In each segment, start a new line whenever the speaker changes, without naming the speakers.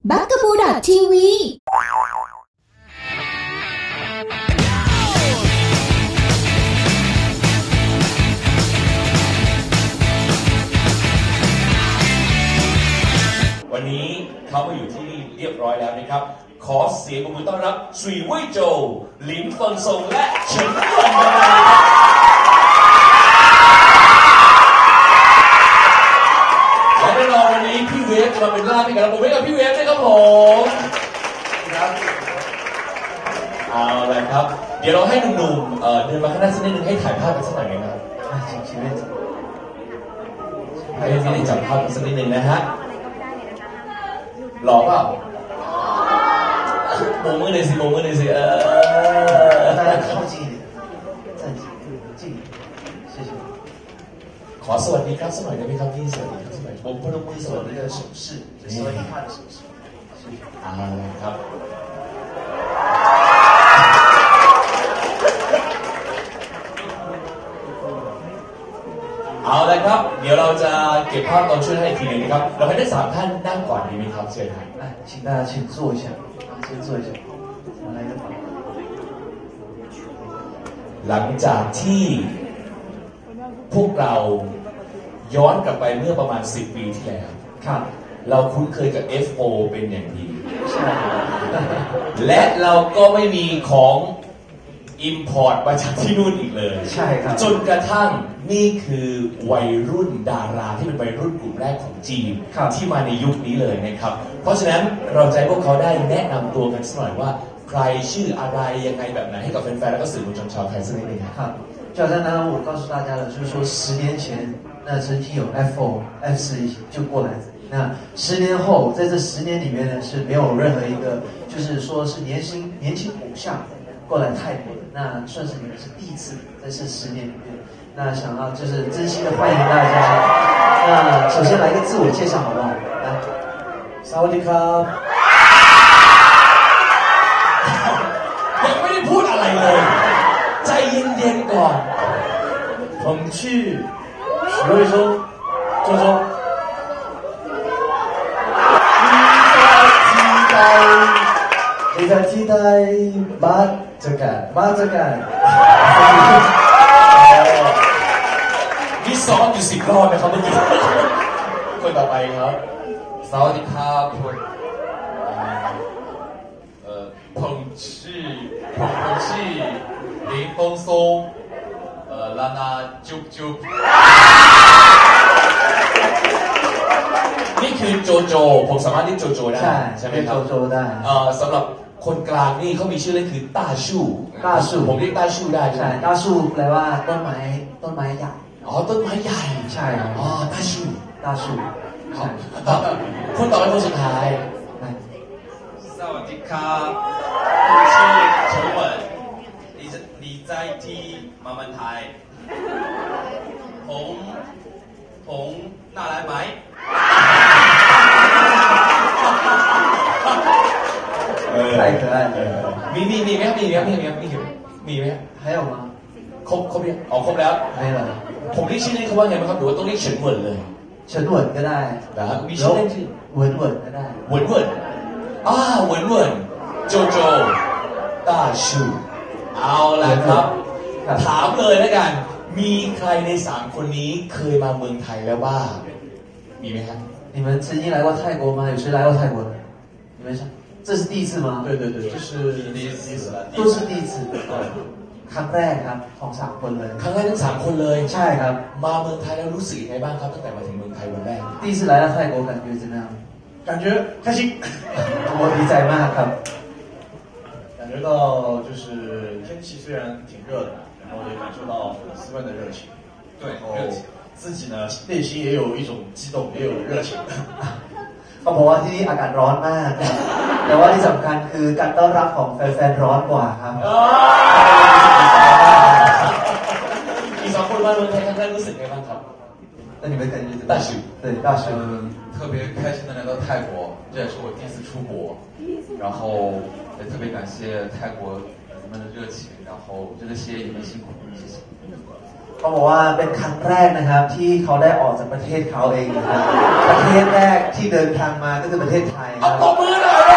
bugaboo.tv
วันนี้เขามาอยู่ที่นี่เรียบร้อยแล้วนะครับขอเสียงปรบมือต้อนรับสุยเว่ยโจวหลินเฟิงซงและเฉินหยวนและแน่นอนวันนี้พี่เวฟจะมาเป็นล่ามให้กับเราผมให้กับพี่เวฟด้วยครับผมครับเอาละครับเดี๋ยวเราให้หนุ่มๆเดินมาข้างหน้าสักนิดนึงให้ถ่ายภาพกันสักหน่อยนะครับให้พี่ได้จับภาพกันสักนิดนึงนะฮะหล่อเปล่าโบมือหน่อยสิโบมือหน่อยสิ
大家靠近一点，站近近一点，谢谢。
ขอสวัสดีครับสักหน่อยได้ไหมครับพี่สวัสดีครับสักหน่อยผมพนมมือสวัสดี
的手势，所以他的手势，谢谢。
ครับเอาละครับเดี๋ยวเราจะเก็บภาพตอนช่วยให้อีกทีนึงนะครับเราให้ทั้ง3ท่านนั่งก่อนดีไหมครับเชิญครับ
来，请大家先坐一下，先坐一下。我来一个吧。
หลังจากที่พวกเราย้อนกลับไปเมื่อประมาณ10 ปีที่แล้ว
ครับ
เราคุ้นเคยกับ FO เป็นอย่างดีและเราก็ไม่มีของ import มาจากที่นู่นอีกเลย
ใช่ครับ
จนกระทั่งนี่คือวัยรุ่นดาราที่เป็นวัยรุ่นกลุ่มแรกของจีนที่มาในยุคนี้เลยนะครับเพราะฉะนั้นเราจะให้พวกเขาได้แนะนำตัวกันสักหน่อยว่าใครชื่ออะไรยังไงแบบไหนให้กับแฟนๆและก็สื่อมวลชนชาวไทยสักนิดนึงครับ
就好像刚刚我告诉大家了，就是说10年前那曾经有 F4、F4就过来这里，那10年后在这10年里面呢是没有任何一个就是说是年轻偶像过来泰国的，那算是你们是第一次在这10年里面，那想要就是真心的欢迎大家。那首先来个自我介绍好不好？来，萨瓦迪卡。
ยังไม่ได้พูดอะไรเลยใจเย็นๆก่อน
ผมชื่อ许卫忠周周你在期待马这个
มีซ้อมอยู่10 รอบนะครับเมื่อกี้คนต่อไปครับ
สวัสดีครับผมชื่อ林峰松ลานาจุ๊บจุ๊บ
นี่คือโจโจผมสามารถเรียกโจโจได้ใช่ไหมครับ
โจโจได้
สำหรับคนกลางนี่เขามีชื่อเล่นคือต้าชู่ผมเรียกต้าชู่ได้ใช่ไหม
ต้าชู่แปลว่าต้นไม้ใหญ่
อ๋อต้นไม้ใหญ่
ใช่
อ๋อต้าชู่
ครับ
คนต่อไปคนสุดท้าย
สวัสดีครับผมชื่อเฉินเหวิน你在ที่มามันไทยผมน่ารักไหม
太可爱了
มีไหมครับมีไหม
还有吗
ครบยังอ๋อครบแล้ว
没了
ผมเรียกชื่อเล่นเขาว่าไงไหมครับหรือว่าต้องเรียกเฉินเหวินเลย
เฉินเหวินก็ได้
นะครับมีชื่อเล่นชื่อ
เหวินก็ได้
เหวินเหวินโจโจต้าชูเอาล่ะครับถามเลยแล้วกันมีใครใน3 คนนี้เคยมาเมืองไทยแล้วบ้างมีไหมครับ
你们曾经来过泰国吗有谁来过泰国的你们这是第一次吗
对这是第一次
都是第一次ครั้งแรกครับของ3 คนเลย
ครั้งแรกทั้ง3 คนเลย
ใช่ครับ
มาเมืองไทยแล้วรู้สึกยังไงบ้างครับตั้งแต่มาถึงเมืองไทยวันแรก
第一次来到泰国感觉怎么样
感觉开心
我ดีใจมากครับ
感觉到就是天气虽然挺热的然后也感受到粉丝们的热情
对
然后自己呢内心也有一种激动也有热情
เขาบอกว่าที่นี่อากาศร้อนมากครับแต่ว่าที่สำคัญคือการต้อนรับของแฟนๆร้อนกว่าครับ
อีก2 คนมาเมืองไทยครั้งแรกรู้สึกไงบ้างครับ
那你们感觉怎么样
大叔
对大叔
特别开心的来到泰国这也是我第一次出国然后也特别感谢泰国人们的热情然后这个些也很辛苦谢谢
เขเขาบอกว่าเป็นครั้งแรกนะครับที่เขาได้ออกจากประเทศเขาเองนะครับประเทศแรกที่เดินทางมาก็คือประเทศไทยค
เอา
รับ
ตบมือหน่อย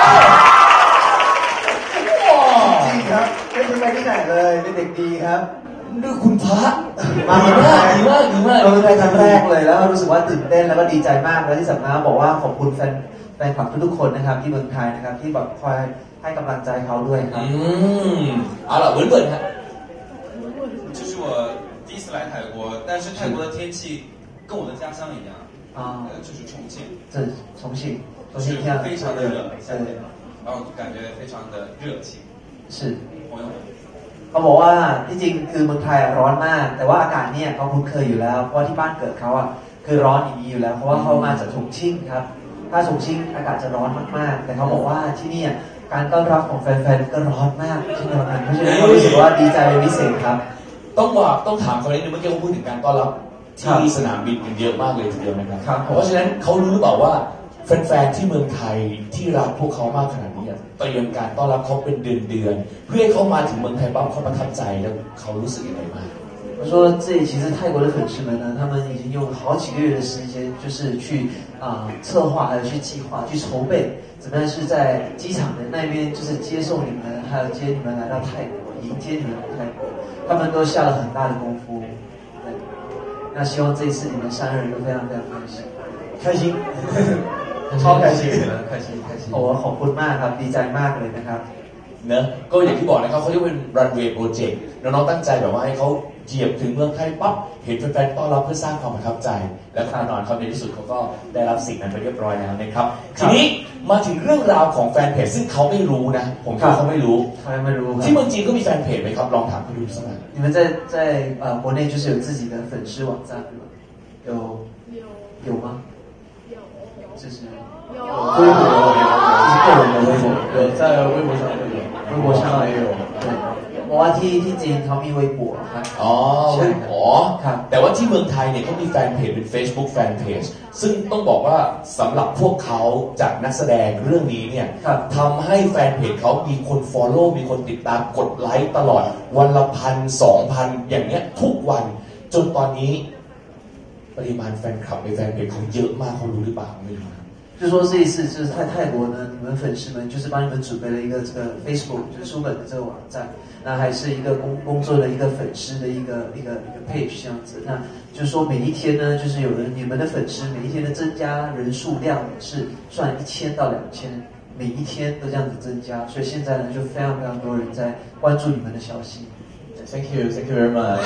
จริงครับไม่เคยไปที่ไหนเลยเป็นเด็กดีครับ
ดูคุณพระ
มา
ดี
เมือง
มา
ไท
ก
ย
ดีมากดีมาก
เราเป็นครั้งแรกเลยแล้วรู้สึกว่าตื่นเต้นแล้วก็ดีใจมากและที่สำคัญบอกว่าขอบคุณแฟนคลับทุกๆคนนะครับที่เมืองไทยนะครับที่แบบคอยให้กำลังใจเขาด้วยครับ
เอาล่ะเหมือนเปิดฮะ
这是我第一次来泰国，但是泰国的天气跟我的家乡一样，就是重庆，
这重庆
就是
一样
非常的热，夏天，然后感觉非常的热情。
是
朋友们，
เขาบอกว่าที่จริงคือเมืองไทยร้อนมากแต่ว่าอากาศเนี่ยเขาคุ้นเคยอยู่แล้วเพราะว่าที่บ้านเกิดเขาอ่ะคือร้อนอย่างนี้อยู่แล้วเพราะว่าเขามาจากฉงชิ่งครับถ้าฉงชิ่งอากาศจะร้อนมากๆแต่เขาบอกว่าที่นี่การต้อนรับของแฟนๆก็ร้อนมากเช่นเดียวกันเพราะฉะนั้นเขารู้สึกว่าดีใจเป็นพิเศษครับ
ต้องถามเขานิดนึงเมื่อกี้เขาพูดถึงการต้อนรับที่สนามบินกันเยอะมากเลยทีเดียวนะครับ เพราะฉะนั้นเขารู้หรือเปล่าว่าแฟนๆที่เมืองไทยที่รักพวกเขามากขนาดนี้เตรียมการต้อนรับเขาเป็นเดือนๆเพื่อให้เขามาถึงเมืองไทยปั๊บเขาประทับใจแล้วเขารู้สึกยังไงบ้าง
他说这里其实泰国的粉丝们呢，他们已经用好几个月的时间，就是去策划，还有去计划，去筹备，怎么样是在机场的那边，就是接送你们，还有接你们来到泰国，迎接你们来泰国，他们都下了很大的功夫。对，那希望这一次你们3人都非常非常开心，
开心，超开心，开心开心。
โอ้ขอบคุณมากครับดีใจมากเลยนะครับ
เนอะก็อย่างที่บอกนะครับเขาเรียกว่าเป็นรันเวย์โปรเจกต์น้องๆตั้งใจแบบว่าให้เขาเหยียบถึงเมืองไทยปั๊บเห็นแฟนๆต้อนรับเพื่อสร้างความประทับใจและแน่นอนเขาในที่สุดเขาก็ได้รับสิ่งนั้นไปเรียบร้อยแล้วนะครับทีนี้มาถึงเรื่องราวของแฟนเพจซึ่งเขาไม่รู้นะผมคิดว่าเขาไม่รู้ที่เมืองจีนก็มีแฟนเพจไหมครับลองถามเขาดูสักหน่อย
你们在国内就是有自己的粉丝网站吗？有吗？就是
微博就是个人的微博，有在微博上会有，
微博上
也有。
对，บอกว่าที่จีนเขามีเว็บบัวครับ
อ๋อเว็บบัวแต่ว่าที่เมืองไทยเนี่ยเขามีแฟนเพจเป็น Facebook แฟนเพจซึ่งต้องบอกว่าสำหรับพวกเขาจากนักแสดงเรื่องนี้เนี่ยทำให้แฟนเพจเขามีคน follow มีคนติดตามกดไลค์ตลอดวันละ1,000-2,000อย่างเงี้ยทุกวันจนตอนนี้ปริมาณแฟนคลับในแฟนเพจเขาเยอะมากเขารู้หรือเปล่าไม่รู้
就说这一次就是在泰国呢，你们粉丝们就是帮你们准备了一个这个 Facebook 就是书本的这个网站，那还是一个工作的一个粉丝的一个 page 这样子。那就是说每一天呢，就是有人你们的粉丝每一天的增加人数量是算1000到2000，每一天都这样子增加，所以现在呢就非常非常多人在关注你们的消息。
Thank you very much。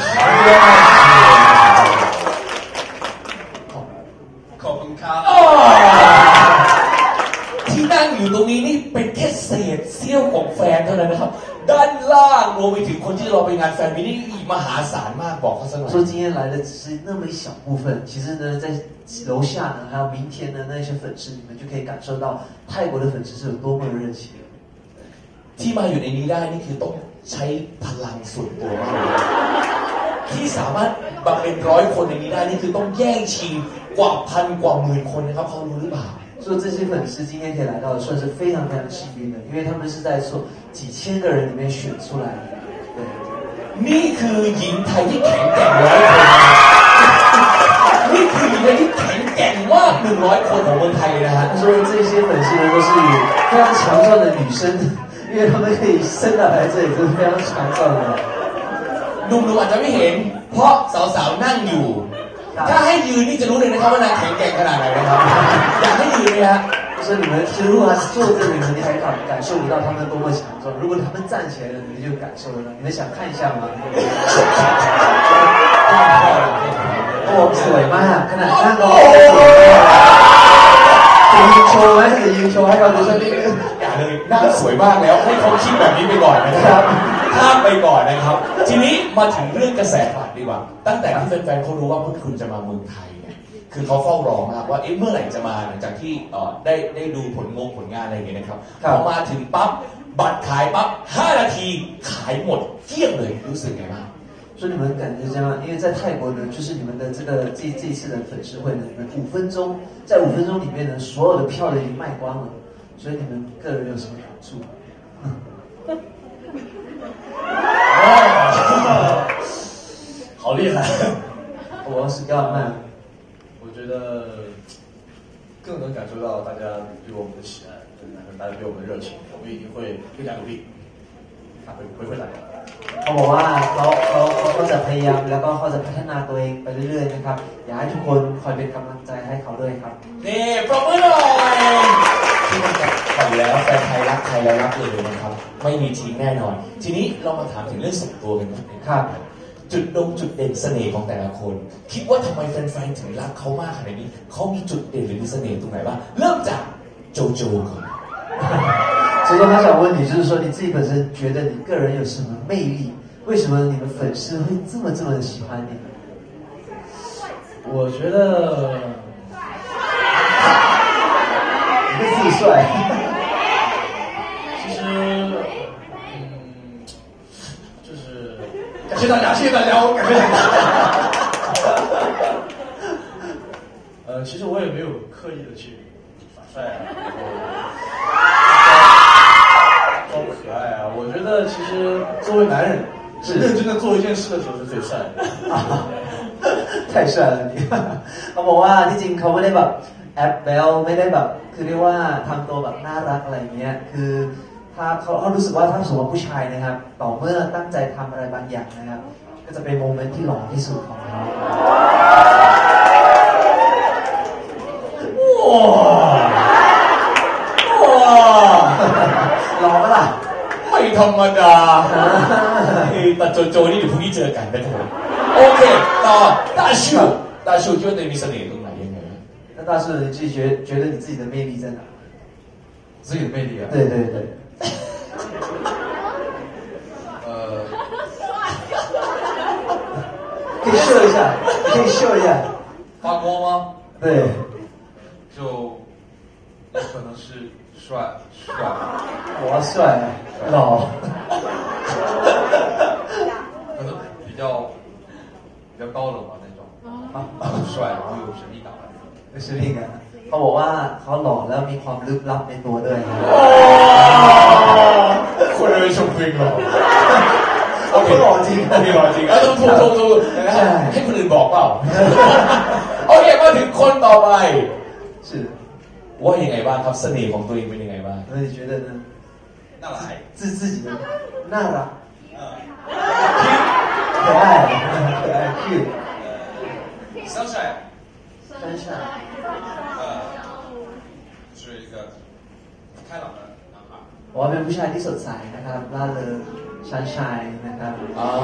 ขอบคุณครับ
ที่นั่งอยู่ตรงนี้นี่เป็นแค่เศษเสี้ยวของแฟนเท่านั้นนะครับด้านล่างรวมไปถึงคนที่รอไปงานแฟนมินี่อีกมหาศาลมากบอกเขาสักหน่อย
说今天来的只是那么一小部分，其实呢，在楼下呢，还有明天的那些粉丝，你们就可以感受到泰国的粉丝是有多么的热情。
ที่มาอยู่ในนี้ได้นี่คือต้องใช้พลังส่วนตัวมากที่สามารถมาเป็น100คนในนี้ได้นี่คือต้องแย่งชิงกว่า1,000กว่า10,000คนนะครับเขารู้หรือเปล่า
说这些粉丝今天可以来到，算是非常非常幸运的，因为他们是在说几千个人里面选出来的。对，
นี่คือหญิงไทยที่แข็งแกร่ง100คนนี่คือหญิงไทยที่แข็งแกร่งมาก100คนของเมืองไทยเลยนะฮะ
所以这些粉丝呢都是非常强壮的女生，因为他们可以生到来这里都是非常强壮的。
หนุ่มๆอาจจะไม่เห็นเพราะสาวๆนั่งอยู่ถ้าให้ยืนนี่จะรู้เลยนะครับว่านางแข็งแกร่งขนาดไหนนะครับอยากให้ยืนไหมฮะ
就是你们，其实如果他是坐这里，你还感受不到他们多么强壮；如果他们站起来了，你就感受得到。你们想看一下吗？โอ้สวยมากขนาดนั่งก็ยืนโชว์ไหมยืนโชว์ให้เราดูสักนิดนึง
อย่าเลยนั่งสวยมากแล้วให้เขาคิดแบบนี้ไปก่อนนะครับข้ามไปก่อนนะครับทีนี้มาถึงเรื่องกระแสบัตรดีกว่าตั้งแต่ที่แฟนๆเขารู้ว่าพวกคุณจะมาเมืองไทยเนี่ยคือเขาเฝ้ารอมากว่าเมื่อไหร่จะมาหลังจากที่ได้ดูผลงานอะไรอย่างเงี้ยนะครับพอมาถึงปั๊บบัตรขายปั๊บ5 นาทีขายหมดเกลี้ยงเลยรู้สึกไงบ้าง
说你们感觉这样，因为在泰国呢，就是你们的这一次的粉丝会呢，你们5分钟，在5分钟里面呢，所有的票都已经卖光了，所以你们个人有什么感触？
好
好厉害！
我是要慢。
我觉得更能感受到大家对我们的喜爱，大家对我们的热情，我们一定会更加努力，回馈大家。
เขาบอกว่าเขาจะพยายามแล้วก็เขาจะพัฒนาตัวเองไปเรื่อยๆนะครับอยากให้ทุกคนคอยเป็นกำลังใจให้เขาด้วยครับ
นี่ปรบมือหน่อยที่มันจะบอกแล้วแฟนไทยรักใครแล้วรักเลยนะครับไม่มีทิ้งแน่นอนทีนี้เรามาถามถึงเรื่องส่วนตัวกันบ้างครับจุดเด่นเสน่ห์ของแต่ละคนคิดว่าทำไมแฟนๆถึงรักเขามากขนาดนี้เขามีจุดเด่นหรือมีเสน่ห์ตรงไหนบ้างเริ่มจากโจโจก่อน
所以说他想问你，就是说你自己本身觉得你个人有什么魅力？为什么你们粉丝会这么的喜欢你？
我觉得
你自己帅。
其实，就是感谢大家，谢谢大家，我感谢大家。其实我也没有刻意的去耍帅啊。装可爱啊！我觉得其实作为男人，是认真的做一件事的时候是最帅的。
太帅了你เขาบอกว่าที่จริงเขาไม่ได้แบบแอบแบลไม่ได้แบบคือเรียกว่าทำตัวแบบน่ารักอะไรเงี้ยคือถ้าเขารู้สึกว่าถ้าสมมติว่าผู้ชายนะครับต่อเมื่อตั้งใจทำอะไรบางอย่างนะครับก็จะเป็นโมเมนต์ที่หล่อที่สุดของเขาหล่อปะล่ะ
ไม่ธรรมดาแต่โจนี่เดี๋ยวพรุ่งนี้เจอกันนะครับโอเคต่อ大树觉得你เสน่ห์ตรงไหนยังไง
那大树你自己觉得你自己的魅力在哪？
自己的魅力啊？
对对对。可以秀一下，可以秀一下。
发光吗？
对。
就有可能是帅。
我帅，老。
可能比较高冷吧那种。帅，然后有神秘感。
有神秘感。เขาบอกว่าเขาหล่อแล้วมีความลึกลับในตัวด้วย
คนเลยชมฟิงหรอ
โอเคหล่อจริง
หล่อจริงถูกให้คนอื่นบอกเปล่าโอเคมาถึงคนต่อไป
是
ว่ายังไงบ้างครับเสน่ห์ของตัวเองเป็นยังไงบ้าง
那你觉得呢
น่ารัก
自己的น่ารัก可爱cute
sunshine是一个开朗的男孩
我ว่าเป็นผู้ชายที่สดใสนะครับร่าเริงชันชัยนะครับ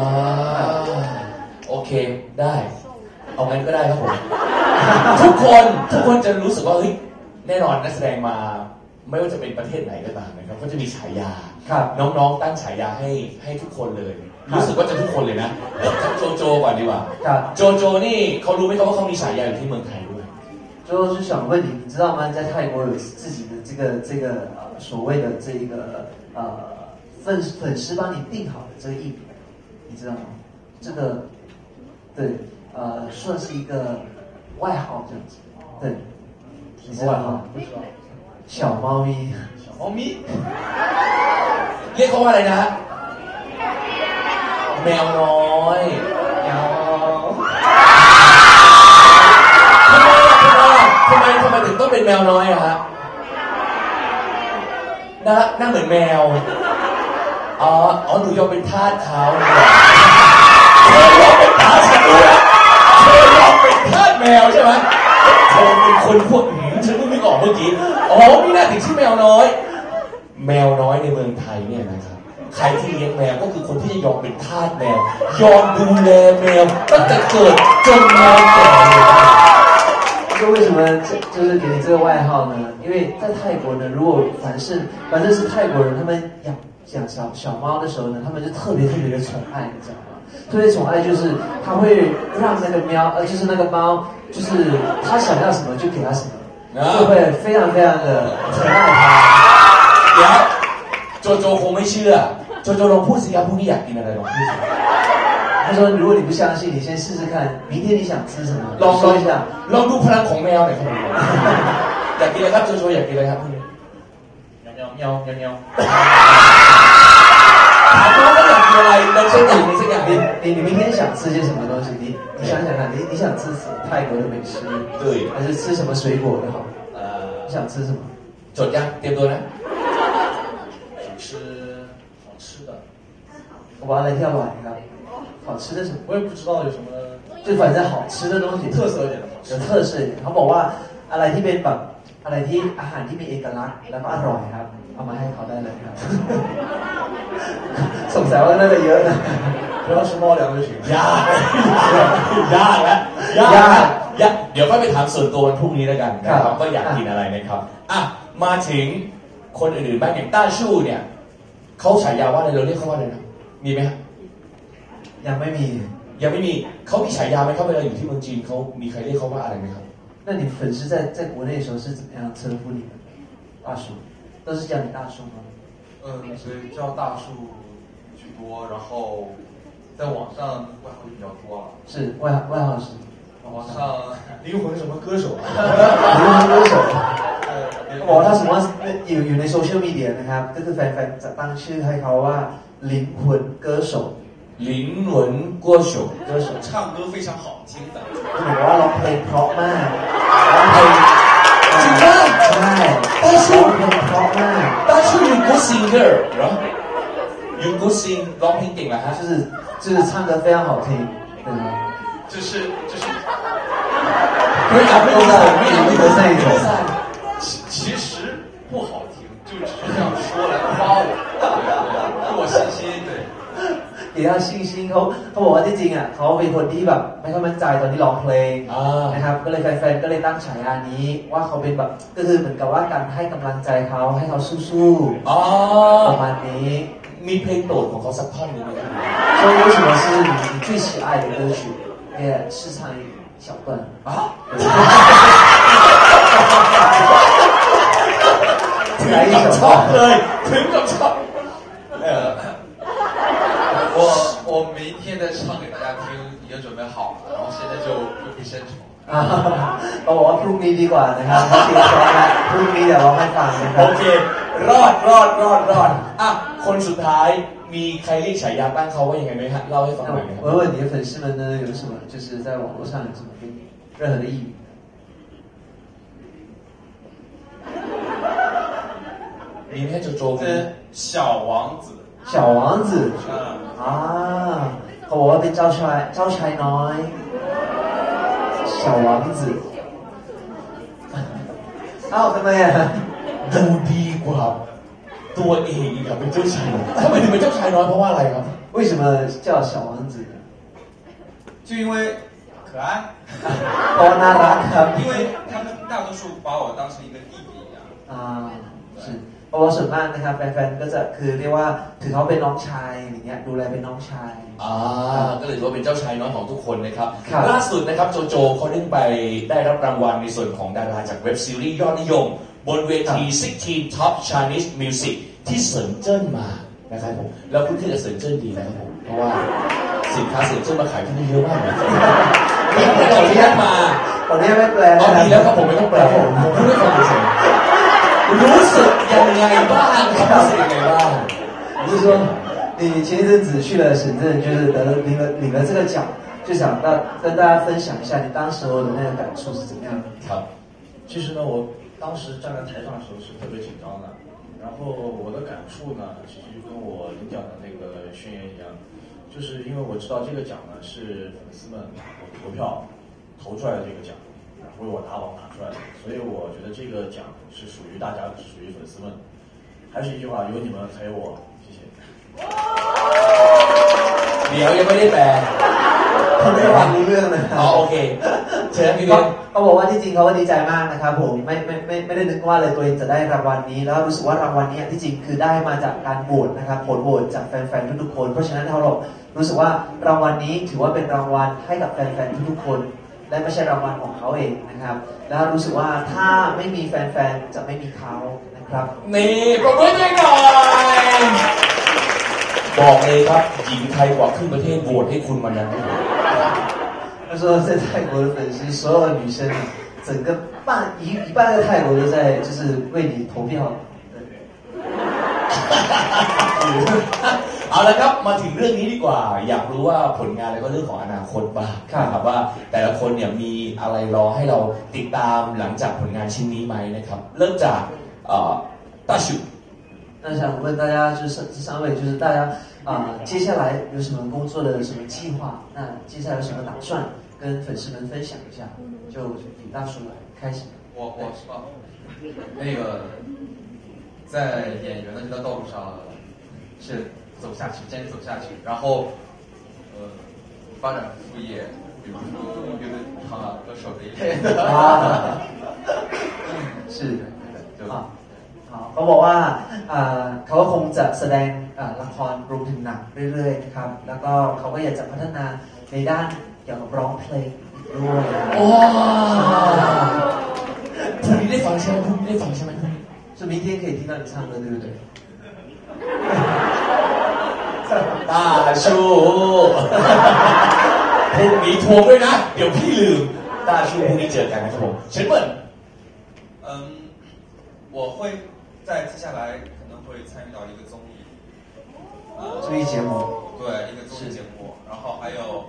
โอเคได้เอางั้นก็ได้ครับผมทุกคนจะรู้สึกว่าเฮ้ยแน่นอนนักแสดงมาไม่ว่าจะเป็นประเทศไหนก็ตามนะครับก็จะมีฉายาน้องๆตั้งฉายาให้ทุกคนเลยรู้สึกว่าจะทุกคนเลยนะโจก่อนดีกว่าโจนี่เขารู้ไหมครับว่าเขามีฉายาอยู่ที่เมืองไทยด้วย
就是想问你，你知道吗？在泰国有自己的这个所谓的这个粉丝帮你定好的这个艺名，你知道吗？这个对算是一个外号这样子，对，
什么外号？不知道。
小猫咪。
小猫咪。
เรียกเขาว่าอะไรนะแมวน้อยทำไมถึงต้องเป็นแมวน้อยอะฮะหน้าเหมือนแมวอ๋อหนูยอมเป็นทาสเขาเธอยอมเป็นทาสฉันด้วยเธอยอมเป็นทาสแมวใช่ไหมเธอเป็นคนพวกฉันเพิ่งนึกออกเมื่อกี้มีหน้าถึงชื่อแมวน้อยในเมืองไทยเนี่ยนะครับใครที่เลี้ยงแมวก็คือคนที่จะยอมเป็นทาสแมวยอมดูแลแมวตั้งแต่เกิดจนแมวแก่
就为什么就是给你这个外号呢？因为在泰国呢，如果凡是泰国人，他们养小猫的时候呢，他们就特别的宠爱，你知道吗？特别宠爱就是他会让那个就是那个猫，就是他想要什么就给他什么，就会非常非常的宠爱它。
เดี๋ยวโจคงไม่เชื่อโจลองพูดสิครับพรุ่งนี้อยากกินอะไรลองพูดสิ
他说：“如果你不相信，你先试试看，明天你想吃什么？说一下。
ลองดูพลังของแมวหน่อยครับอยากกินอะไรครับโจอยากกินอะไรครับพรุ่งนี้
喵。
ถามน้องว่าอยากอะไรเราเช่นอื่นในสักอย่างนี้
你明天想吃些什么东西？你想想看，你想吃泰国的美食，
对，
还是吃什么水果的好？你想吃什么？
จดยังเตรียมตัวนะ
想吃好吃的。
我把它跳过来，你看，好吃的什么？
我也不知道有什么
就反正好吃的东西，
特色一点的好吃。
有特色一点。เขาบอกว่าอะไรที่เป็นแบบอะไรที่อาหารที่มีเอกลักษณ์แล้วก็อร่อยครับเอามาให้เขาได้เลยครับสงสัยว่าน่าจะเยอะนะ
不要吃猫粮就行。
ยากยากแล้วยากเดี๋ยวค่อยไปถามส่วนตัววันพรุ่งนี้แล้วกันนะครับว่าอยากกินอะไรนะครับอ่ะมาถึงคนอื่นๆบ้างอย่างต้าชู่เนี่ยเขาฉายาว่าอะไรเราเรียกเขาว่าอะไรนะมีไหมครับ
ยังไม่มี
ยังไม่มีเขามีฉายาไหมครับเวลาอยู่ที่เมืองจีนเขามีใครเรียกเขาว่าอะไรไหมครับ
那你粉丝在国内的时候是怎么样称呼你们？大叔，都是叫你大叔吗？
所以叫大树居多，然后在网上外号也比较多了。
是外号是
网上
灵魂什么歌手啊？
灵魂歌手。บอกถ้าสมมติว่าอยู่ในโซเชียลมีเดียนะครับก็คือแฟนๆจะตั้งชื่อให้เขาว่า灵魂歌手
灵魂歌手
唱歌非常好听的
ก็เหมือนว่าร้องเพลงเพราะมากร้องเพลง
จริงป่ะ
ใช่
ต้าชู่
ร้องเพลงเพราะมาก
ต้าชู่ you good singer เหรอ you good sing ร้องเพลงเก่งเหรอฮะ
就是唱歌非常好听对吗
就是
ไม่เอาไม่เอาไม่เอา
其实不好听就只是这样说来夸我给我信心对
给他信心เขาบอกว่าที่จริงอ่ะเขาเป็นคนที่แบบไม่ค่อยมั่นใจตอนที่ร้องเพลงนะครับก็เลยแฟนๆก็เลยตั้งฉายานี้ว่าเขาเป็นแบบก็คือเหมือนกับว่าการให้กำลังใจเขาให้เขาสู้ๆประมาณนี้
มีเพลงโปรดของเขาสักท่อนนึงไหมครับ
所以为什么是你最喜爱的歌曲也试唱一小段
啊ถึงกับชอบเลยถึงกับชอบ
我明天再唱给大家听已经准备好了然后现在就可以献丑
เขาบอกว่าพรุ่งนี้ดีกว่านะครับพรุ่งนี้เดี๋ยวเราให้ฟังนะครับ
โอเครอดอ่ะคนสุดท้ายมีใครเรียกฉายาตั้งเขาว่ายังไงไหมฮะเล่าให้ฟังหน่อยนะครับ
我问你的粉丝们呢有什么就是在网络上有什么任何的意语
มีแค่โจ
跟小王子
小王子เขาบอกว่าเป็นเจ้าชายน้อย小王子อ้าวทำไมอ่ะ
ดูดีกว่าตัวเองอีกครับเป็นเจ้าชายน้อยทำไมถึงเป็นเจ้าชายน้อยเพราะว่าอะไรครับ
为什么叫小王子呢
就因为可爱
เพราะน่ารักครับ
因为他们大多数把我当成一个弟弟一样
是เพราะว่าส่วนมากนะครับแฟนๆก็จะคือเรียกว่าถือเขาเป็นน้องชายอย่างเงี้ยดูแลเป็นน้องชาย
ก็เลยถือว่าเป็นเจ้าชายน้อยของทุกคนนะครับล่าสุดนะครับโจโจเขาได้ไปได้รับรางวัลในส่วนของดาราจากเว็บซีรีส์ยอดนิยมบนเวที16 Top Chinese Music ที่เซินเจิ้นมานะครับผมแล้วคุ้นเคยกับเซินเจิ้นดีนะครับผมเพราะว่าสินค้าเซินเจิ้นมาขายที่นี่เยอะมากเลยมีคนต่อที่นั่นมา
ตอนนี้ไม่แปล
ดีแล้วครับผมไม่ต้องแปลผมพูดให้ฟังเฉยรู้สึกยังไงบ้างครับรู้สึกยังไงบ้าง
就是说你前一阵子去了深圳就是领了这个奖就想跟大家分享一下你当时候的那个感触是怎么样的
ครับ
其实呢我当时站在台上的时候是特别紧张的然后我的感触呢其实就跟我领奖的那个宣言一样就是因为我知道这个奖呢是粉丝们投票投出来的这个奖为我打榜打出来的所以我觉得这个奖是属于大家是属于粉丝们还是一句话有你们才有我谢谢
เดี๋ยวยังไม่ได้แปล
เขาไม่ได้ฟังรู้เรื่องนะ
โอเคเชิญพี่เลี้ยง
เขาบอกว่าที่จริงเขาก็ดีใจมากนะครับผมไม่ได้นึกว่าเลยตัวเองจะได้รางวัลนี้แล้วรู้สึกว่ารางวัลนี้ที่จริงคือได้มาจากการโหวตนะครับผลโหวตจากแฟนๆทุกๆคนเพราะฉะนั้นเขารู้สึกว่ารางวัลนี้ถือว่าเป็นรางวัลให้กับแฟนๆทุกๆคนและไม่ใช่รางวัลของเขาเองนะครับแล้วรู้สึกว่าถ้าไม่มีแฟนๆจะไม่มีเขานะครับ
นี่ปรบมือให้หน่อยบอกเลยครับหญิงไทยกว่าครึ่งประเทศโหวตให้คุณมานั้น
他说在泰国的粉丝所有的女生整个一半的泰国都在就是为你投票
เอาละครับมาถึงเรื่องนี้ดีกว่าอยากรู้ว่าผลงานแล้วก็เรื่องของอนาคตบ้างนะครับว่าแต่ละคนเนี่ยมีอะไรรอให้เราติดตามหลังจากผลงานชิ้นนี้ไหมนะครับเริ่มจาก大树
那想问大家，就是这三位，就是大家接下来有什么工作的什么计划？那接下来有什么打算跟粉丝们分享一下？就以大叔来开始。
我那个在演员的这条道路上是走下去，坚持走下去，然后发展副业，比如说乐队唱啊、歌手这一类的。
是
就
เขาบอกว่าเขาก็คงจะแสดงละครรวมถึงหนังเรื่อยๆนะครับแล้วก็เขาก็อยากจะพัฒนาในด้านเกี่ยวกับร้องเพลงด้วย
ว้าวพรุ่งนี้ได้ฟังใช่ไหมพรุ่งนี้ได้ฟังใช่ไหม
所以明天可以听到你唱歌，对不对？
大叔พรุ่งนี้ทวงด้วยนะเดี๋ยวพี่ลืม大叔พรุ่งนี้เจอกันนะครับผมเชิญเปิด
我会在接下来可能会参与到一个综艺，
综艺节目，
对，一个综艺节目，然后还有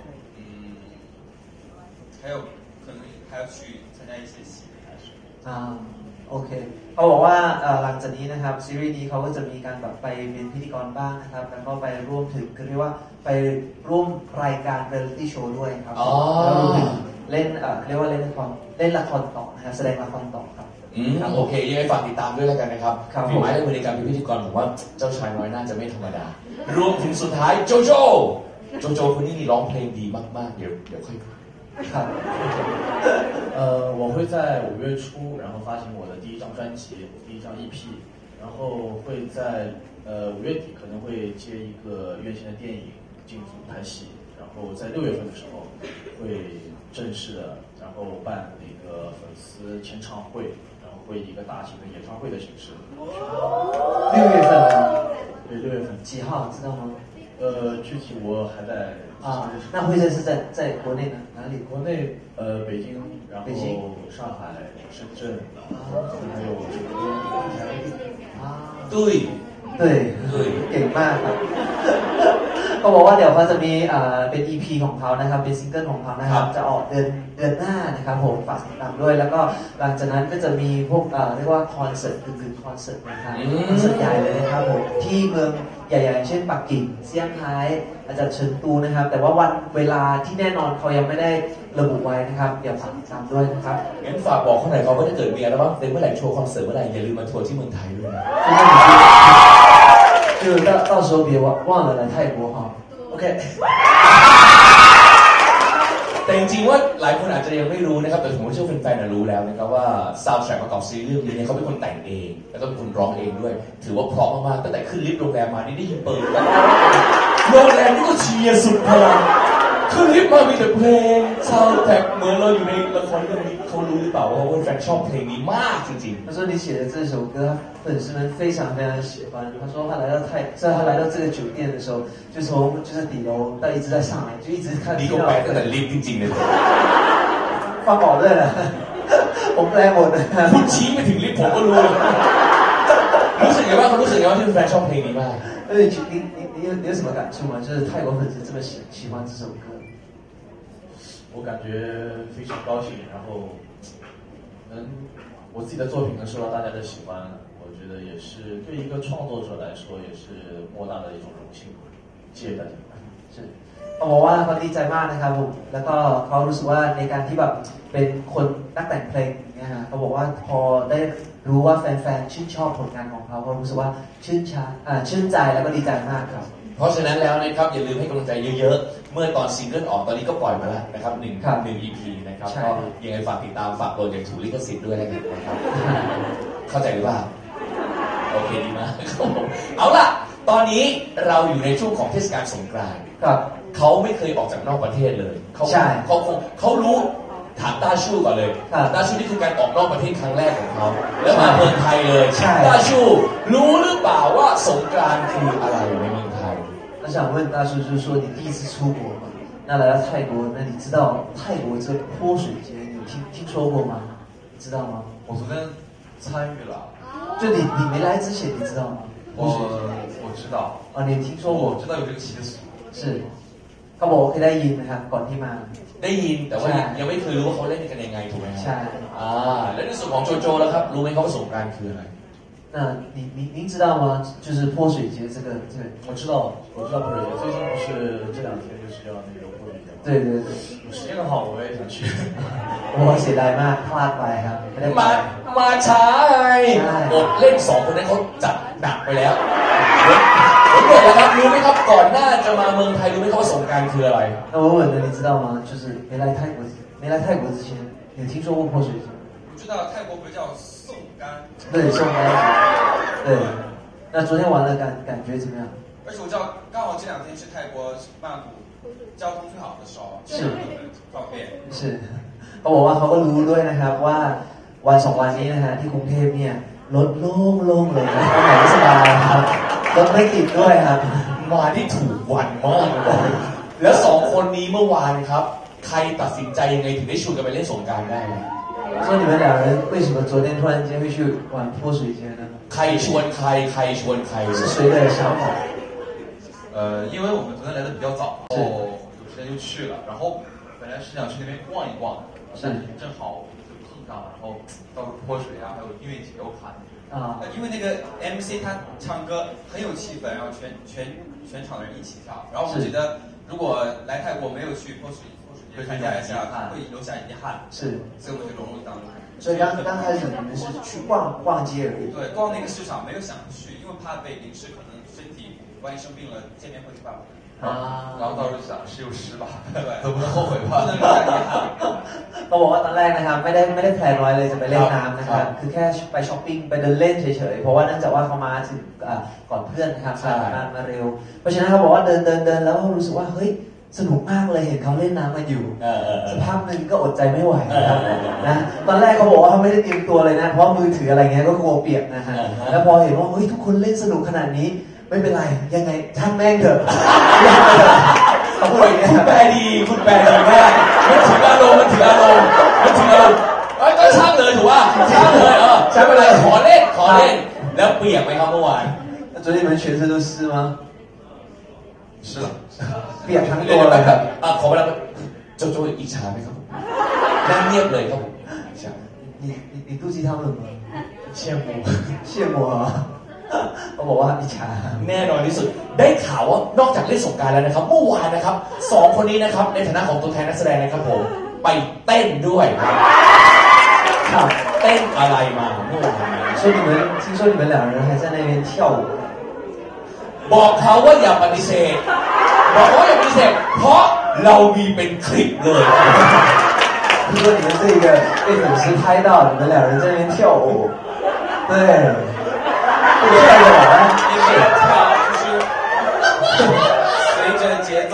可能还要去参加一些戏，还是
โอเคเขาบอกว่าหลังจากนี้นะครับซีรีส์นี้เขาก็จะมีการแบบไปเป็นพิธีกรบ้างนะครับแล้วก็ไปร่วมถึงคือเรียกว่าไปร่วมรายการเรียลลิตี้โชว์ด้วยครับแล้วรวมถึงเล่นเรียกว่าเล่นละครต่อนะครับแสดงละครต่อครับ
โอเคยังไงฝากติดตามด้วยแล้วกันนะครับฝีไม้ลายมือในการเป็นพิธีกรผมว่าเจ้าชายน้อยน่าจะไม่ธรรมดารวมถึงสุดท้ายโจโจคนนี้นี่ร้องเพลงดีมากๆเดี๋ยวค่อย
我会在5月初，然后发行我的第一张专辑，第一张 EP，然后会在5月底可能会接一个院线的电影进组拍戏，然后在6月份的时候会正式的，然后办那个粉丝签唱会，然后会以一个大型的演唱会的形式。
6月份吗？
对，6月份
几号知道吗？
具体我还在
那会是在国内呢？哪里？
国内北京，然后上海、深圳，还有成都、台北。
对，เก่งมากครับเขาบอกว่าเดี๋ยวเขาจะมีเป็น EP ของเขานะครับเป็นซิงเกิลของเขานะครับจะออกเดือนหน้านะครับผมฝากติดตามด้วยแล้วก็หลังจากนั้นก็จะมีพวกเรียกว่าคอนเสิร์ตคือคอนเสิร์ตนะครับคอนเสิร์ตใหญ่เลยนะครับผมที่เมืองใหญ่ๆเช่นปักกิ่งเซี่ยงไฮ้อาจจะเฉิงตูนะครับแต่ว่าวันเวลาที่แน่นอนเขายังไม่ได้ระบุไว้นะครับอย่าฝากติดตามด้วยนะครับ
งั้นฝากบอกเขาหน่อยเขาว่าถ้าเกิดมีอัลบั้มเต็มเมื่อไหร่โชว์คอนเสิร์ตเมื่อไหร่อย่าลืมมาทัวร์ที่เมืองไทยด้วยนะ
就到时候别忘了来泰国哈。OK。
แต่จริงๆว่าหลายคนอาจจะยังไม่รู้นะครับแต่ผมเชื่อแฟนๆรู้แล้วนะครับว่าซาวด์แทร็กประกอบซีรีส์เรื่องนี้เนี่ยเขาเป็นคนแต่งเองแล้วก็เป็นคนร้องเองด้วยถือว่าเพราะมากๆตั้งแต่ขึ้นลิฟต์โรงแรมมานี่ได้ยินเปิดโรงแรมนี่ก็เชียร์สุดพลังขึ้นลิฟต์มามีแต่เพลงซาวด์แทร็กเหมือนเราอยู่ในละครเรื่องนี้เขารู้หรือเปล่าว่าแฟนชอบเพลงนี้มากจริงๆ
他说你写的这首歌粉丝们非常非常喜欢他说他来到这个酒店的时候就是底楼到一直在上来就一直看
นี่ก็แปลตั้งแต่ลิฟต์จริงๆเลย
ฟังบอกด้วยนะผมแปลหมดนะ
คุณชี้ไปถึงลิฟต์ผมก็รู้รู้สึกไงบ้างเขารู้สึกไงว่าที่แฟนชอบเพลงนี้มาก
你有什么感触吗？就是泰国粉丝这么喜欢这首歌。
我感觉非常高兴，然后我自己的作品能受到大家的喜欢，我觉得也是对一个创作者来说也是莫大的一种荣幸。谢谢大家。
เขาบอกว่าเขาดีใจมากนะครับผมแล้วก็เขารู้สึกว่าในการที่แบบเป็นคนนักแต่งเพลงเนี่ยฮะเขาบอกว่าพอได้รู้ว่าแฟนๆชื่นชอบผลงานของเขาเขารู้สึกว่าชื่นใจแล้วก็ดีใจมากครับ
เพราะฉะนั้นแล้วนะครับอย่าลืมให้กำลังใจเยอะๆเมื่อตอนซิงเกิลออกตอนนี้ก็ปล่อยมาแล้วนะครับ1 EP นะครับก็ยังไงฝากติดตามฝากโปรเจกต์ถูกลิขสิทธิ์ด้วยนะครับเข้าใจหรือเปล่าโอเคดีมากเอาล่ะตอนนี้เราอยู่ในช่วงของเทศกาลสงกรานต์เขาไม่เคยออกจากนอกประเทศเลยเขารู้ถามต้าชู่ก่อนเลยต้าชู่นี่คือการออกนอกประเทศครั้งแรกของเขาแล้วมาเมืองไทยเลยต้าชู่รู้หรือเปล่าว่าสงกรานต์คืออะไรในเมืองไทย
我想问大叔，就是说你第一次出国嘛，那来到泰国，那你知道泰国这个泼水节，你听说过吗？你知道吗？
我昨天参与了。
就你没来之前，你知道吗？
我知道。
哦，你听说过？
我知道有这个习俗。
是。เขาบอกเคยได้ยินนะครับก่อนที่มา
ได้ยินแต่ว่ายังไม่เคยรู้ว่าเขาเล่นกันยังไงถูกไหมครั
ใช่
แล้วในส่วนของโจโจแล้วครับรู้ไหมเขาว่าสงกรานต์คืออะไร
那您知道吗？就是泼水节这个
我知道泼水节，最近不是这2天就是要那个泼水节吗？
对对对，
有时间的话我也想去。
我เสียดายมากพลาดไปครับไม่ได้ไป
มาช้าไงอดเล่น2คนนั้นเขาจัดหนักไปแล้วผมบอกแล้วครับรู้ไหมครับก่อนหน้าจะมาเมืองไทยรู้ไหมครับว่าสงกรานต์คืออะไร
那我问的你知道吗？就是没来泰国之前有听说过泼水节？
我知道泰国不是叫送干。
对，送干。对，那昨天玩的感觉怎么样？
而且我知道刚好这2天是泰国曼谷交通最好的时候，
是
很方便。
是เขาบอกว่าเขาก็รู้ด้วยนะครับว่าวัน2 วันนี้นะฮะที่กรุงเทพเนี่ยรถโล่งเลยนะไปไหนสบายครับรถไม่ติดด้วยครับ
มาที่ถูกวันมากเลยแล้ว2คนนี้เมื่อวานครับใครตัดสินใจยังไงถึงได้ชวนกันไปเล่นสงกรานต์ได้
说你们2人为什么昨天突然间会去玩泼水节呢？
ใครชวนใครใครชวนใคร
是谁的想法？
因为我们昨天来的比较早，然后有时间就去了，然后本来是想去那边逛一逛，但是正好就碰上了，然后到处泼水啊，还有音乐节我看。因为那个 MC 他唱歌很有气氛，然后全场的人一起跳，然后我觉得如果来泰国没有去泼水节参加一下，会留下遗憾。
是，
所以我们就融入当中。
所以刚开始你们是去逛街而已。
对，逛那个市场没有想去，因为怕被淋湿，可能身体万一生病了，见面会去办不了。然后到时候想湿又湿吧，对，都不能后悔吧，不能留下遗憾。
เขาบอกว่าตอนแรกนะครับไม่ได้แพลนไว้เลยจะไปเล่นน้ำนะครับคือแค่ไปช้อปปิ้งไปเดินเล่นเฉยๆเพราะว่าเนื่องจากว่าเขามาถึงก่อนเพื่อนนะครับมาเร็วเพราะฉะนั้นเขาบอกว่าเดินแล้วรู้สึกว่าเฮ้ยสนุกมากเลยเห็นเขาเล่นน้ำกันอยู่สักพักหนึ่งก็อดใจไม่ไหวนะครับนะตอนแรกเขาบอกว่าเขาไม่ได้เตรียมตัวเลยนะเพราะมือถืออะไรเงี้ยก็กลัวเปียกนะฮะแล้วพอเห็นว่าเฮ้ยทุกคนเล่นสนุกขนาดนี้ไม่เป็นไรยังไงช่างแม่งเถอะ
คุณแปลดีมากมันถึงอารมณ์ก็ช่างเลยถูกป่ะช่างเลยไม่เป็นไรขอเล่นแล้วเปียกไหมครับเมื่อวาน
昨天你们全身都湿吗？
是了，
เปียกทั้งตัวเลยครับ
ขอเวลาโจอิจฉาไหมครับนั่งเงียบเลยครับผม
你妒忌他们吗？羡慕啊เขาบอกว่าอิจฉา
แน่นอนที่สุดได้ข่าวว่านอกจากเล่นสงกรานต์แล้วนะครับเมื่อวานนะครับ2คนนี้นะครับในฐานะของตัวแทนนักแสดงนะครับผมไปเต้นด้วยครับเต้นอะไรมาเมื่อวาน
听说你们2人还在那边跳舞
บอกเขาว่าอย่าปฏิเสธเพราะเรามีเป็นคลิปเลย
听说你们这个被粉丝拍到你们2人在那边跳舞对不跳着玩
因为跳就是随着节奏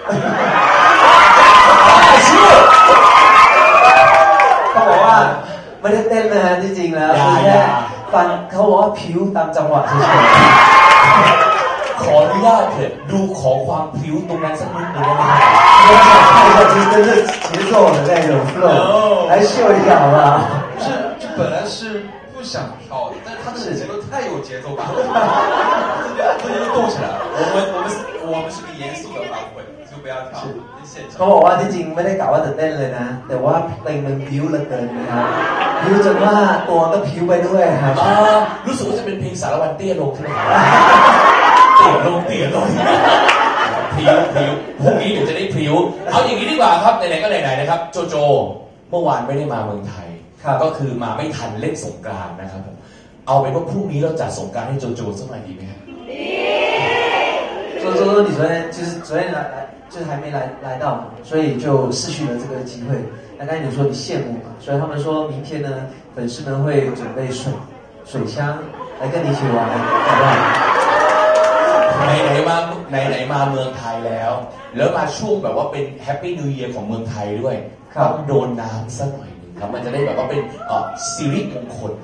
เขาบอกว่าไม่ได้เต้นนะฮะที่จริงแล้วคือแค่ฟังเขาบอกว่าผิวตามจังหวะเฉย
ๆขออนุญาตเถอะดูขอความผิวตรงนั้นสักนิดหนึ่งได้ไหม
我想看一下就是跟着节奏的那种 flow 来秀一下好不好
这本来是不想跳的但是他的节奏太有节奏感了自己就动起来了我们是个严肃的发挥就不要跳
เขาบอกว่าที่จริงไม่ได้กะว่าจะเต้นเลยนะแต่ว่าเพลงมันพิ้วเหลือเกินนะครับพิ้วจนว่าตัวก็พิ้วไปด้วยครับ
รู้สึกว่าจะเป็นเพลงสารวันเตี้ยลงใช่ไหมเตี้ยลงพริ้วพรุ่งนี้เดี๋ยวจะได้พริ้วเอาอย่างนี้ดีกว่าครับไหนๆก็ไหนๆนะครับโจโจเมื่อวานไม่ได้มาเมืองไทยก็คือมาไม่ทันเล่นสงกรานต์นะครับผมเอาเป็นว่าพรุ่งนี้เราจัดสงกรานต์ให้โจโจสักหน่อยดีไหมครับ
说你昨天就还没来到嘛，所以就失去了这个机会。那刚才你说你羡慕嘛，所以他们说明天呢，粉丝们会准备水箱来跟你一起玩，好不好？
ไหนมาเมืองไทยแล้วมาช่วงแบบว่าเป็นแฮปปี้นิวเยียร์ของเมืองไทยด้วยต้องโดนน้ำสักหน่อยนึงครับมันจะได้แบบว่าเป็นสิริมงคล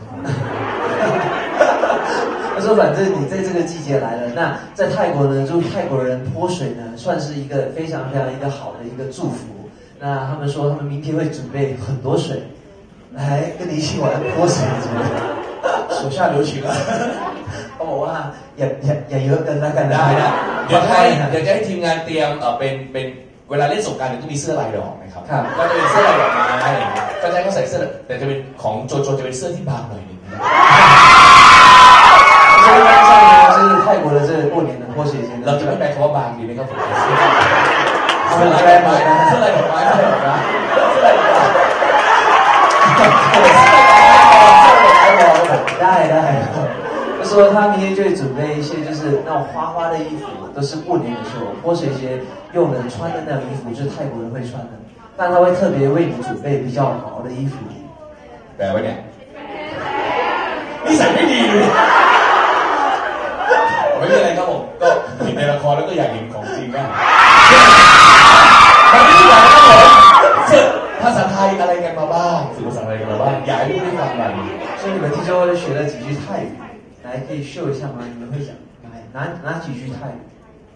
他说：“反正你在这个季节来了，那在泰国呢，就泰国人泼水呢，算是一个非常一个好的一个祝福。那他们说，他们明天会准备很多水，来跟你一起玩泼水节，
手下留情啊。
เขาเขาบอกว่าอย่าเยอะกันแล้วกัน
ได้นะเดี๋ยวจะให้ทีมงานเตรียมเป็นเวลาเล่นสงกรานต์เนี่ยต้องมีเสื้อลายดอกนะครับก็จะเป็นเสื้อลายดอกไม้อะไรอย่างเงี้ยก็จะให้เขาใส่เสื้อแต่จะเป็นของโจโจจะเป็นเสื้อที่บางหน่อยนึง
这个上面是泰国的这个过年的拖鞋鞋，
เราจะไม่แปลคำว่าบางดีไหมครับผม
เสื้อลายดอกไม้เสื้อลายดอกไม้เสื้อลายดอกไม้เสื้อลายดอกไม้ได้他说他明天就会准备一些就是那种花花的衣服，都是过年的时候拖鞋鞋用的穿的那种衣服，就是泰国人会穿的，但他会特别为你准备比较薄的衣服。
แปลว่าเนี่ยนิสัยไม่ดีเลยไม่มีอะไรครับผมก็เห็นในละครแล้วก็อยากเห็นของจริงบ้างมันไม่ใช่แบบนั้นเลยฝึกภาษาไทยอะไรกันมาบ้างฝึกภาษาไทยกันมาบ้างอยากให้พูดให้ฟังหน่อย
所以你们听说学了几句泰语，来可以秀一下吗？你们会讲哪几句泰语？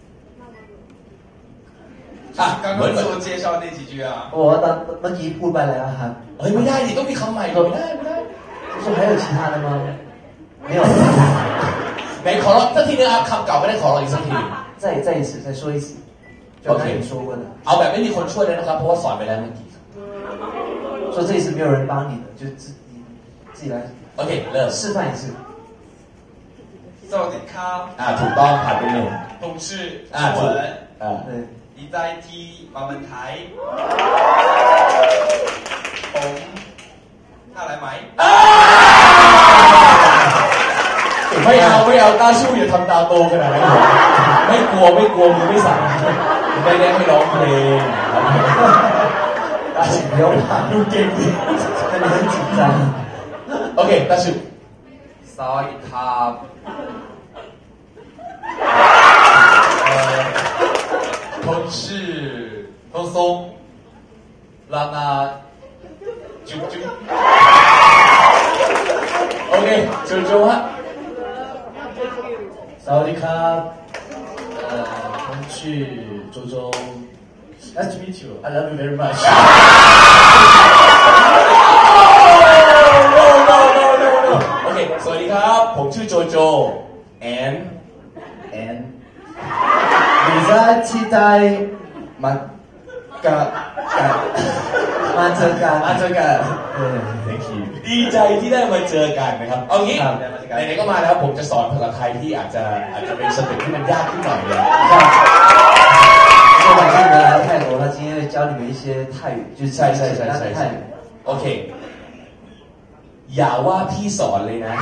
刚刚自我介绍那几句啊。
我เมื่อกี้พูดไปแล้วครับ
เฮ้ยไม่ได้ดิต้องมีคำใหม่ก่อนไม่ได้
说还有其他的吗？没有。
ไหนขอร้องสักทีนึงครับคำเก่าไม่ได้ขอร้องอีกสักที
再一次再说一次就刚才你说过的
เอาแบบไม่มีคนช่วยเลยนะครับเพราะว่าสอนไปแล้วเมื่อกี้
说这一次没有人帮你的就自己来
โอเคเริ่ม
示范一次
สวัสดีครับ
ถูกต้องผ่านไปหนึ่ง
ผมชื่อ
ถูก
ดีใจที่มาเมืองไทยผมน่ารักไหม
ไม่เอาต้าชู้อย่าทำตาโตขนาดนั้นไม่กลัวมือไม่สั่นไม่ได้ให้ร้องเพลง
不要怕
ดูเก่งดิ
看你很紧张
โอเคต้าชู้
สวัสดีครับผมชื่อทงซงลานาจุ๊บ
โอเคจุ๊บฮะ
สวัสดีครับผมชื่อโจโจ Nice to meet you I love you very much
no โอเคสวัสดีครับผมชื่อโจโจ and
你在期待มาเจอกัน
thank you ดีใจที่ได้มาเจอกันนะครับเอางี้ไหนๆก็มาแล้วผมจะสอนภาษาไทยที่อาจจะเป็นสเต็ปที่มันยากขึ้นหน่อยเลย
说反正你们来到泰国他今天会教你们一些泰语就是
ใช่泰语โอเคอย่าว่าพี่สอนเลยนะ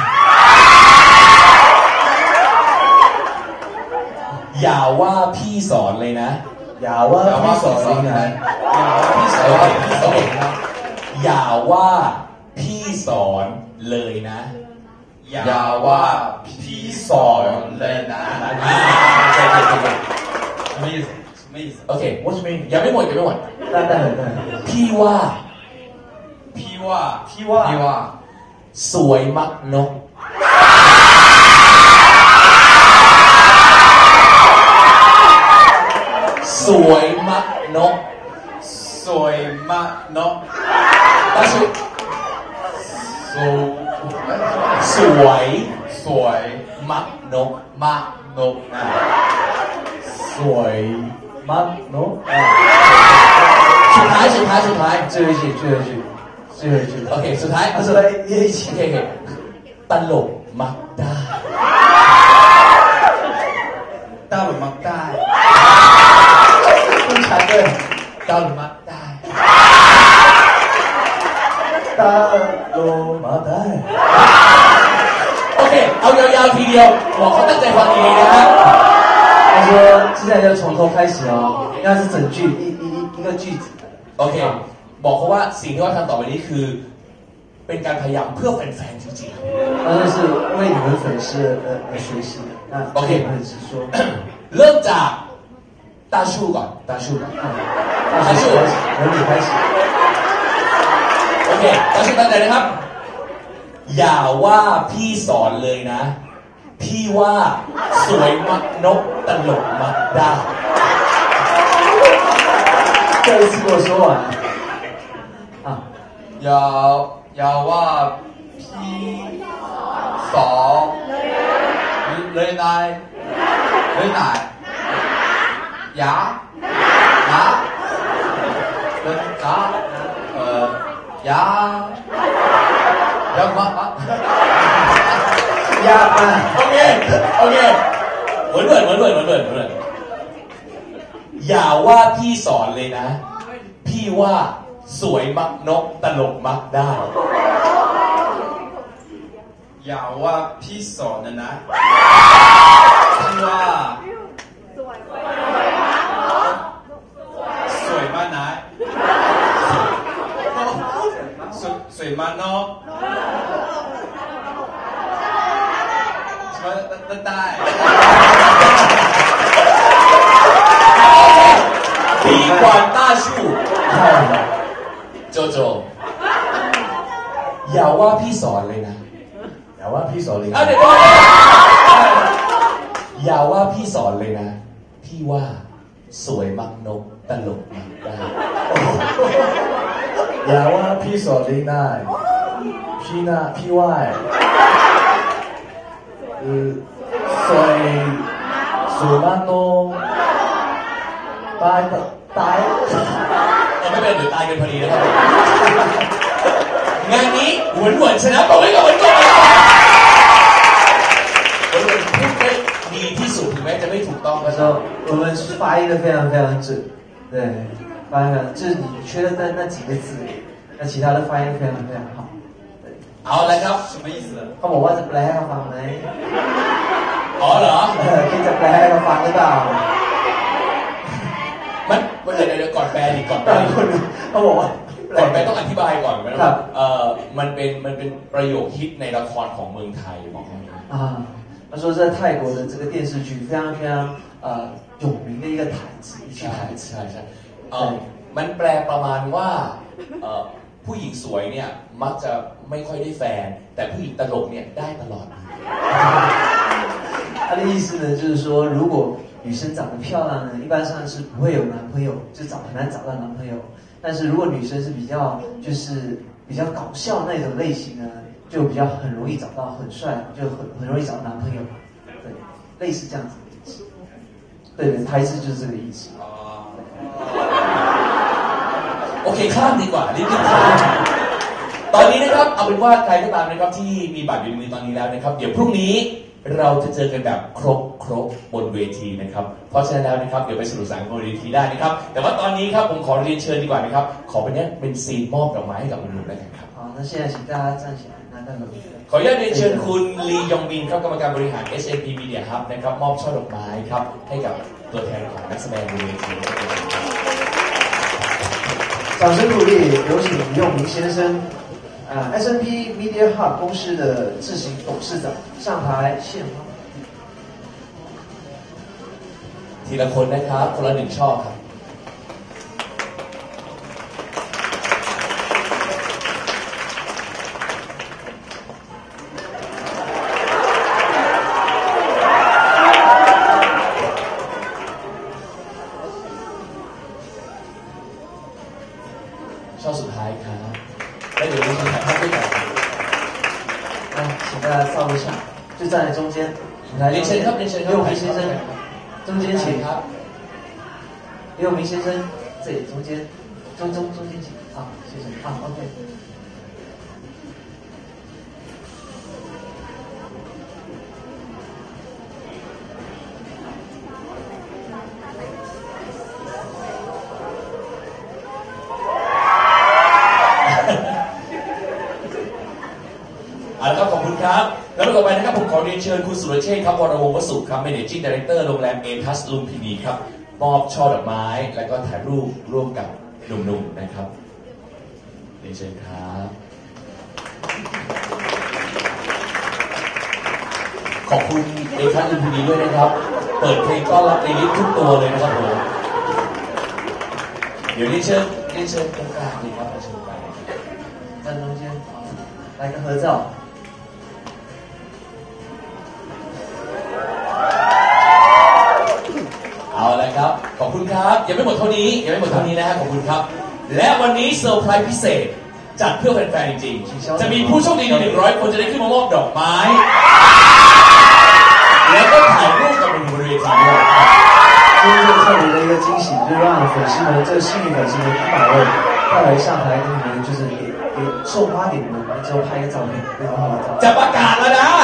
อย่าว่าพี่สอนเลยนะ
อย่าว่าพี่สอนเลยนะ
อย่าว่าพี่สอนเลยนะ
อย่าว่าพี่สอนเลยนะไม่
โอเค what's mean ยังไม่หมด
ได้
พี่ว่าสวยมักนกสวยมักนก但是สวยมักนก
สวยมักนก
สุดท้าย
最后一句
โอเคสุดท้าย
一起
ตลกมักได้
ตลกมักได้ต้องชัดด้วยตลกมักได้ตลกมักได้
โอเคเอายาวๆทีเดียวบอกเขาตั้งใจฟังดีนะฮะ
他说现在要从头开始哦应该是整句一个句子
โอเคบอกเขาว่าสิ่งที่ว่าทำต่อไปนี้คือเป็นการพยายามเพื่อแฟนๆจริง
ๆ那是为你们粉丝而学习的那
OK
很直说
เริ่มจาก大树ก่อน大树由
你开始
โอเค大树ตั้งใจนะครับอย่าว่าพี่สอนเลยนะพี่ว่าสวยมักนกตลกมักได้
这一次给我说完啊
อย่าว่าพี่สอนเลยนายเลยนายยาเลยกายายามายามา
โอเคเหมือนอย่าว่าพี่สอนเลยนะพี่ว่าสวยมักนกตลกมักได้
อย่าว่าพี่สอนนะพี่ว่าสวยมากนะสวยมากเนาะได้
比管大树โจโจอย่าว่าพี่สอนเลยนะอย่าว่าพี่สอนเลยนะอย่าว่าพี่สอนเลยนะพี่ว่าสวยมักนกตลกมักได้
อย่าว่าพี่สอนเลยนะพี่ว่าสวยมากนกตาย
ไม่เป็นเดี๋ยวตายกันพอดีนะครับงานนี้หวนชนะบอกไว้ก่อนหวนพูดได้ดีที่สุดถึงแม้จะไม่ถูกต้องก็
说我们发音的非常非常准，对，发音就是你缺的那几个字，那其他的发音非常非常好。
เอาละครับ
什么意思
เขาบอกว่าจะแปลให้เขาฟังไหม
อ๋อเหรอ
คิดจะแปลให้เขาฟังหรือเปล่า
มันเดี๋ยวก่อนแปลดิก่อนแปล
เขาบอกว่า
ก่อนแปลต้องอธิบายก่อนว่ามันเป็นประโยคฮิตในละครของเมืองไทยบอกให้
他说在泰国的这个电视剧非常非常有名的一个台词一句台词
ใช่มันแปลประมาณว่าผู้หญิงสวยเนี่ยมักจะไม่ค่อยได้แฟนแต่ผู้หญิงตลกเนี่ยได้ตลอด
他的意思呢就是说如果女生长得漂亮呢一般上是不会有男朋友就很难找到男朋友但是如果女生是比较搞笑那种类型呢就比较很容易找到很帅就很容易找到男朋友对类似这样子的意思对台词就是这个意思
โอเคข้ามดีกว่ารีบข้ามตอนนี้นะครับเอาเป็นว่าใครก็ตามนะครับที่มีบัตรอยู่ในมือตอนนี้แล้วนะครับเดี๋ยวพรุ่งนี้เราจะเจอกันแบบครบบนเวทีนะครับเพราะฉะนั้นแล้วนะครับเดี๋ยวไปสนุกสนานบนเวทีได้นะครับแต่ว่าตอนนี้ครับผมขอเรียนเชิญดีกว่านะครับขอเป็นซีนมอบดอกไม้ให้กับหนุ่มๆแล้วกันครับ
好那现在请大家站起来拿到了
ขออนุญาตเรียนเชิญคุณลียองบินครับกรรมการบริหาร SNP Media Hub นะครับมอบช่อดอกไม้ครับให้กับตัวแทนของนักแสดงบนเวที
掌声鼓励有请李永明先生SNP Media Hub 公司的执行董事长上台献花
ทีละคนนะครับคนละ1ช่อครับช่อสุดท้ายครับแล้วเดี๋ยวเราจะถ่ายภาพด้วยกัน
请大家照一下就站在中间
เรียนเชิญครับเรียนเชิญครับ
李永明先生中间请李永明先生这里中间中间请谢谢OK
ขอบคุณครับแล้วต่อไปนะครับผมขอเรียนเชิญคุณสุรเชษฐ์ครับวรวงศ์วสุครับ Managing Director โรงแรมเอทัสลุมพินีครับมอบช่อดอกไม้และก็ถ่ายรูปร่วมกับหนุ่มๆนะครับเรียนเชิญครับขอบคุณเอทัสลุมพินีด้วยนะครับเปิดเพลงต้อนรับในลิฟต์ทุกตัวเลยนะครับผมเดี๋ยวเรียนเชิญตรงกลางดีครับเชิญไป
站中间来个合照
เอาละครับขอบคุณครับยังไม่หมดเท่านี้นะฮะขอบคุณครับและวันนี้เซอร์ไพรส์พิเศษจัดเพื่อแฟนๆจริงๆจะมีผู้โชคดี100 คนจะได้ขึ้นมามอบดอกไม้แล้วก็
粉丝们，这个幸运粉丝们100位带来上台跟你们就是给送花给你们，之后拍个照片，非常好的照片。
จะประกาศแล้วนะ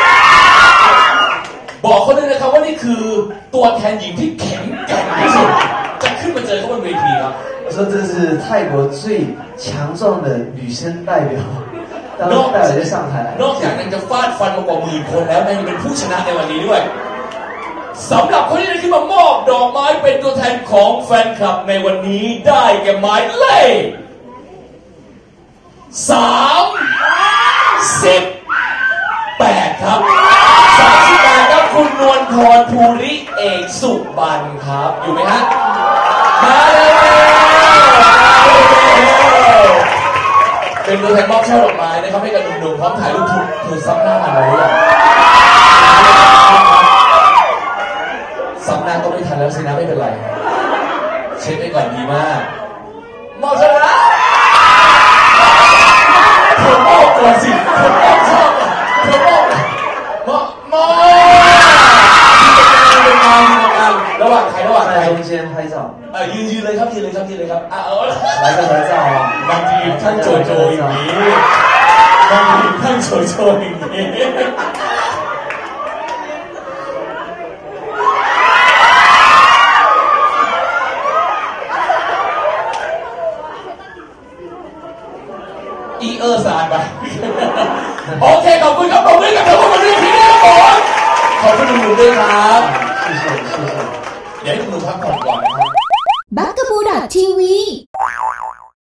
บอกเขาด้วยนะครับว่านี่คือตัวแทนหญิงที่แข็งแกร่งที่สุดจะขึ้นมาเจอเขาบนเวทีครับ
我说这是泰国最强壮的女生代表，当然带来上台。
นอกจากนั้นจะฟาดฟันมากว่า10,000 คนแล้วยังเป็นผู้ชนะในวันนี้ด้วยสำหรับคนที่ได้ขึ้นมามอบดอกไม้เป็นตัวแทนของแฟนคลับในวันนี้ได้แก่หมายเลข38ครับ38ครับคุณนวลพรภูริเอกสุบรรณครับอยู่ไหมฮะมาเลยเป็นตัวแทนมอบช่อดอกไม้นะครับให้กับหนุ่มๆพร้อมถ่ายรูปถูกเธอซับหน้ามาเลยซับหน้าก็ไม่ทันแล้วสินะไม่เป็นไรเช็คไปก่อนดีมากมอบชนะเธอมอบก่อนสิเธอมอบชอบเธอมอบระหว่างใคร
在中间拍照。
ยืนเลยครับยืนเลยครับเอา
来个合照啊！
บางทีท่านโจโจอย่างนี้บางทีท่านโจโจอย่างนี้สารไปโอเคขอบคุณครับขอบคุณกับทุกคนที่นี่ครับผมขอบคุณหนุ่มๆด้วยครับเดี๋ยวให้หนุ่มๆพักผ่อนก่อนนะครับ
Bugaboo.tv